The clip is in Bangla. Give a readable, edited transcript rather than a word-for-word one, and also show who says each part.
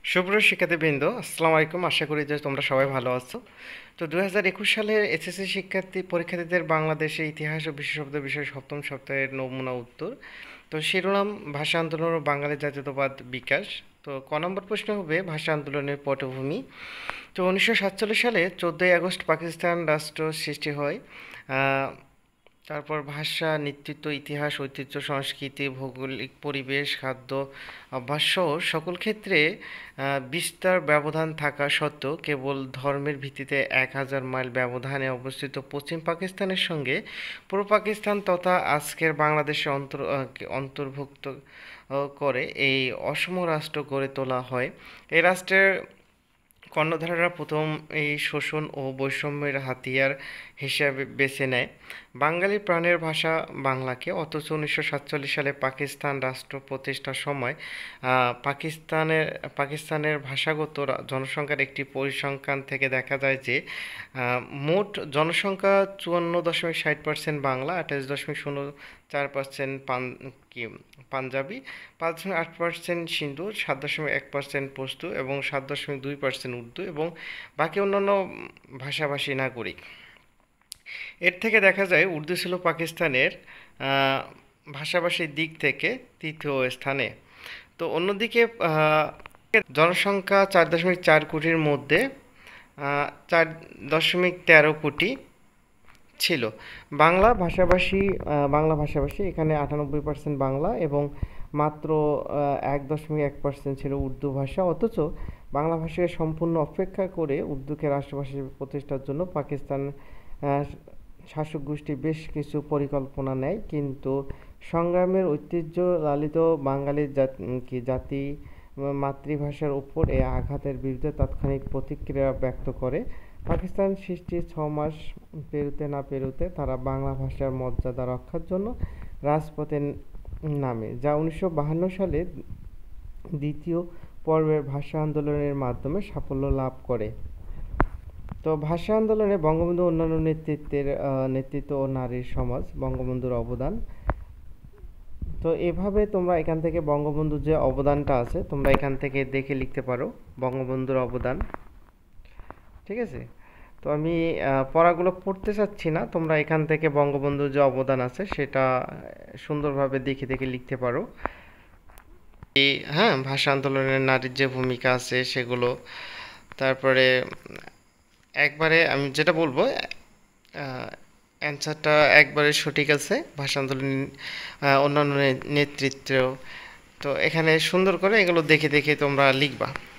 Speaker 1: সুপ্রিয় শিক্ষার্থীবৃন্দ, আসসালামু আলাইকুম। আশা করি যে তোমরা সবাই ভালো আছো। তো 2021 সালের এসএসসি পরীক্ষার্থীদের বাংলাদেশের ইতিহাস ও বিশ্ব শব্দ বিষয় সপ্তম সপ্তাহের নমুনা উত্তর। তো শিরোনাম ভাষা আন্দোলন ও বাঙালি জাতীয়তাবাদ বিকাশ। তো ক নম্বর প্রশ্ন হবে ভাষা আন্দোলনের পটভূমি। তো 1947 সালে 14ই আগস্ট পাকিস্তান রাষ্ট্র সৃষ্টি হয়। তারপর ভাষা, নেতৃত্ব, ইতিহাস, ঐতিহ্য, সংস্কৃতি, ভৌগোলিক পরিবেশ, খাদ্য অভ্যাস সহ সকল ক্ষেত্রে বিস্তর ব্যবধান থাকা সত্ত্বেও কেবল ধর্মের ভিত্তিতে 1000 মাইল ব্যবধানে অবস্থিত পশ্চিম পাকিস্তানের সঙ্গে পূর্ব পাকিস্তান তথা আজকের বাংলাদেশে অন্তর্ভুক্ত করে এই অসম রাষ্ট্র গড়ে তোলা হয়। এই রাষ্ট্রের কর্ণধারেরা প্রথম এই শোষণ ও বৈষম্যের হাতিয়ার হিসাবে বেছে নেয় বাঙালির প্রাণের ভাষা বাংলাকে। অথচ 1947 সালে পাকিস্তান রাষ্ট্র প্রতিষ্ঠার সময় পাকিস্তানের ভাষাগত জনসংখ্যার একটি পরিসংখ্যান থেকে দেখা যায় যে মোট জনসংখ্যা 54.60% বাংলা, 28.04% পাঞ্জাবি, 5.8% সিন্ধু, 7.1% পশতু এবং 7.2% উর্দু এবং বাকি অন্যান্য ভাষাভাষী নাগরিক। এর থেকে দেখা যায় উর্দু ছিল পাকিস্তানের ভাষাভাষীর দিক থেকে তৃতীয় স্থানে। তো অন্যদিকে জনসংখ্যা 4.4 কোটির মধ্যে 4.13 কোটি ছিল বাংলা ভাষাভাষী। এখানে 98% বাংলা এবং মাত্র 1.1% ছিল উর্দু ভাষা। অথচ বাংলা ভাষাকে সম্পূর্ণ উপেক্ষা করে উর্দুকে রাষ্ট্রভাষা হিসেবে প্রতিষ্ঠার জন্য পাকিস্তান শাসক গোষ্ঠী বেশ কিছু পরিকল্পনা নেয়, কিন্তু সংগ্রামের ঐতিহ্য লালিত বাঙালি জাতি মাতৃভাষার উপর এই আঘাতের বিরুদ্ধে তাৎক্ষণিক প্রতিক্রিয়া ব্যক্ত করে। পাকিস্তান সৃষ্টির 6 মাস পেরোতে না পেরোতে তারা বাংলা ভাষার মর্যাদা রক্ষার জন্য রাজপথে নামে, যা 1952 সালে দ্বিতীয় পর্বের ভাষা আন্দোলনের মাধ্যমে সাফল্য লাভ করে। তো ভাষা আন্দোলনে বঙ্গবন্ধু অন্যান্য নেতৃত্ব ও নারীর সমাজ, বঙ্গবন্ধুর অবদান। তো এভাবে তোমরা এখান থেকে বঙ্গবন্ধুর যে অবদানটা আছে তোমরা এখান থেকে দেখে লিখতে পারো বঙ্গবন্ধুর অবদান। ঠিক আছে, তো আমি পড়াগুলো পড়তে চাচ্ছি না, তোমরা এখান থেকে বঙ্গবন্ধুর যে অবদান আছে সেটা সুন্দরভাবে দেখে দেখে লিখতে পারো। হ্যাঁ, ভাষা আন্দোলনের নারীর যে ভূমিকা আছে সেগুলো। তারপরে একবারে আমি যেটা বলবো অ্যান্সারটা একবারে সঠিক আছে, ভাষা আন্দোলন অন্যান্য নেতৃত্ব। তো এখানে সুন্দর করে এগুলো দেখে দেখে তোমরা লিখবা।